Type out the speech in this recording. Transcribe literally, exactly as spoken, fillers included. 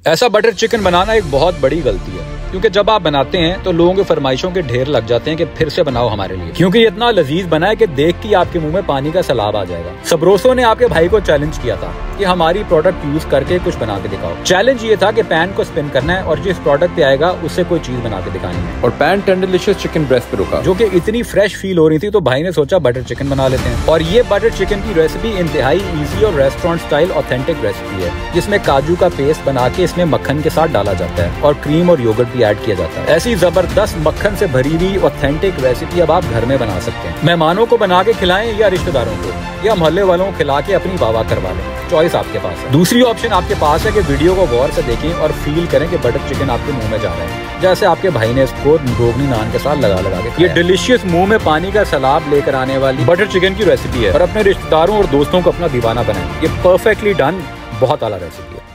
ऐसा butter chicken बनाना एक बहुत बड़ी गलती है, क्योंकि जब आप बनाते हैं तो लोगों के फरमाइशों के ढेर लग जाते हैं कि फिर से बनाओ हमारे लिए, क्योंकि ये इतना लजीज बना है कि देख के आपके मुंह में पानी का सैलाब आ जाएगा। सबरोसो ने आपके भाई को चैलेंज किया था कि हमारी प्रोडक्ट यूज करके कुछ बना के दिखाओ। चैलेंज ये था कि पैन को स्पिन करना है और जिस प्रोडक्ट पे आएगा उससे कोई चीज बना के दिखानी है। और पैन टेंडरलिशियस चिकन ब्रेस्ट पे रुका, जो कि इतनी फ्रेश फील हो रही थी, तो भाई ने सोचा बटर चिकन बना लेते हैं। और ये बटर चिकन की रेसिपी इंतहाई इजी और रेस्टोरेंट स्टाइल ऑथेंटिक रेसिपी है, जिसमें काजू का पेस्ट बना के इसमें मक्खन के साथ डाला जाता है और क्रीम और योगर्ट भी ऐड किया जाता है। ऐसी जबरदस्त मक्खन से भरी हुई ऑथेंटिक रेसिपी अब आप घर में बना सकते हैं। मेहमानों को बना के खिलाएं या रिश्तेदारों को या मोहल्ले वालों को खिला के अपनी वाह करवा लें, चॉइस आपके पास है। दूसरी ऑप्शन आपके पास है कि वीडियो को गौर से देखें और फील करें कि बटर चिकन आपके मुंह में जा रहा है, जैसे आपके भाई ने इसको रोगनी नान के साथ लगा लगा के। ये डिलीशियस मुंह में पानी का सैलाब लेकर आने वाली बटर चिकन की रेसिपी है और अपने रिश्तेदारों और दोस्तों को अपना दीवाना बनाएं। ये परफेक्टली डन बहुत आला रेसिपी है।